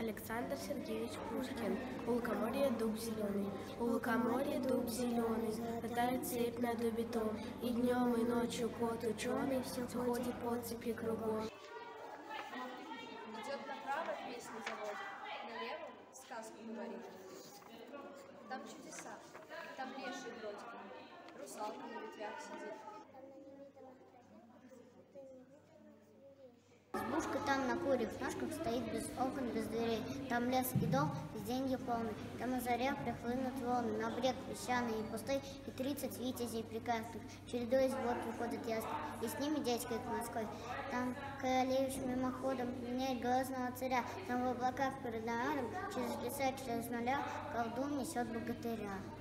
Александр Сергеевич Пушкин. У лукоморья дуб зеленый, у лукоморья дуб зеленый, катает цепь на дубе том, и днем, и ночью кот ученый все ходит по цепи кругом. Идет направо, песню заводит, налево сказку говорит. Там чудеса, там леший бродит, русалка на ветвях сидит. Избушка там на курьих ножках стоит без окон, без дверей. Там лес и дом, и деньги полны. Там на заре прихлынут волны, на брег песчаный и пустой, и 30 витязей прекрасных. Чередой из вод выходит ясно, и с ними дядька к Москвой. Там королевич мимоходом меняет глазного царя. Там в облаках перед народом, через леса, через нуля, колдун несет богатыря.